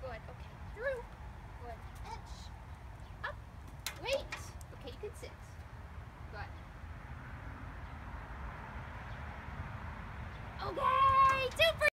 Good. Okay. Through. Good. Edge. Up. Wait. Okay, you can sit. Good. Okay. 2 for